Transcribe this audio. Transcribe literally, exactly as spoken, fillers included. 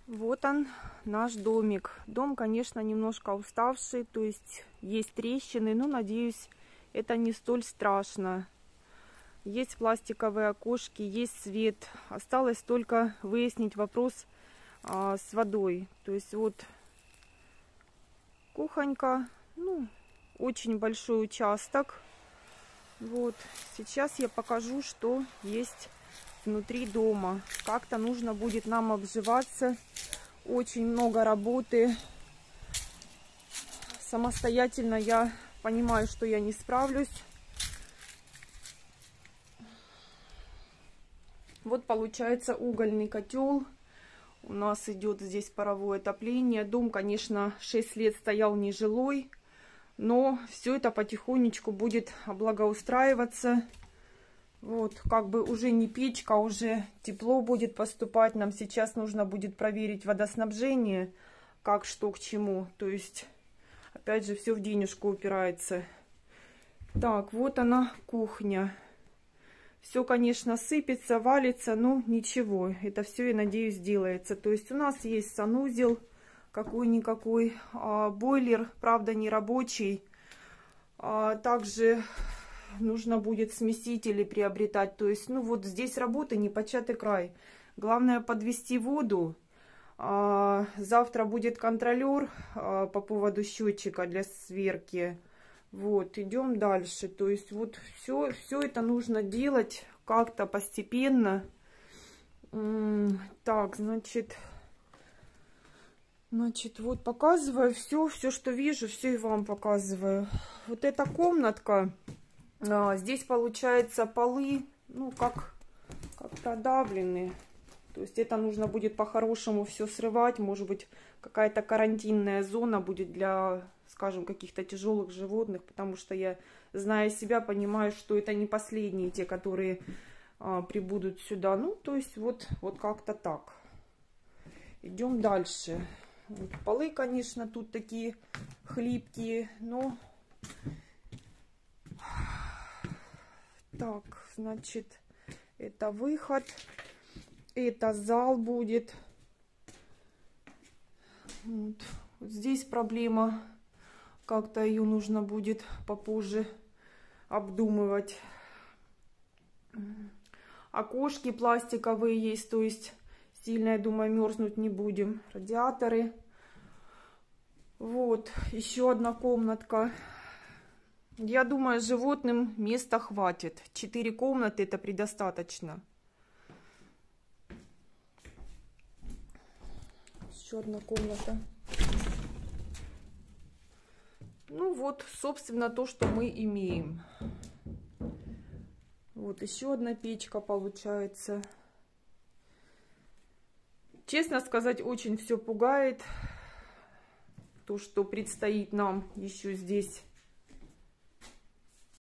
Вот он, наш домик. Дом, конечно, немножко уставший, то есть есть трещины, но, надеюсь, это не столь страшно. Есть пластиковые окошки, есть свет. Осталось только выяснить вопрос а, с водой. То есть вот кухонька, ну, очень большой участок. Вот, сейчас я покажу, что есть внутри дома. Как-то нужно будет нам обживаться. Очень много работы. Самостоятельно я понимаю, что я не справлюсь. Вот получается угольный котел. У нас идет здесь паровое отопление. Дом, конечно, шесть лет стоял нежилой, но все это потихонечку будет благоустраиваться. Вот, как бы уже не печка, уже тепло будет поступать. Нам сейчас нужно будет проверить водоснабжение, как что к чему. То есть, опять же, все в денежку упирается. Так, вот она, кухня. Все, конечно, сыпется, валится, но ничего. Это все, я надеюсь, сделается. То есть у нас есть санузел какой-никакой, а, бойлер, правда, не рабочий. А, также нужно будет смесители приобретать. То есть, ну вот здесь работы непочатый край. Главное подвести воду. А, завтра будет контролер а, по поводу счетчика для сверки. Вот, идем дальше. То есть вот все, все это нужно делать как-то постепенно. Так, значит, значит, вот показываю все, все, что вижу, все и вам показываю. Вот эта комнатка, а, здесь получается полы, ну как, как продавленные. То есть это нужно будет по-хорошему все срывать. Может быть, какая-то карантинная зона будет для, скажем, каких-то тяжелых животных. Потому что я, зная себя, понимаю, что это не последние те, которые а, прибудут сюда. Ну, то есть вот, вот как-то так. Идем дальше. Вот, полы, конечно, тут такие хлипкие, но... Так, значит, это выход. Это зал будет. Вот. Вот здесь проблема. Как-то ее нужно будет попозже обдумывать. Окошки пластиковые есть, то есть сильно, я думаю, мерзнуть не будем. Радиаторы. Вот, еще одна комнатка. Я думаю, животным места хватит. Четыре комнаты это предостаточно. Еще одна комната. Ну вот, собственно, то, что мы имеем. Вот еще одна печка получается. Честно сказать, очень все пугает. То, что предстоит нам еще здесь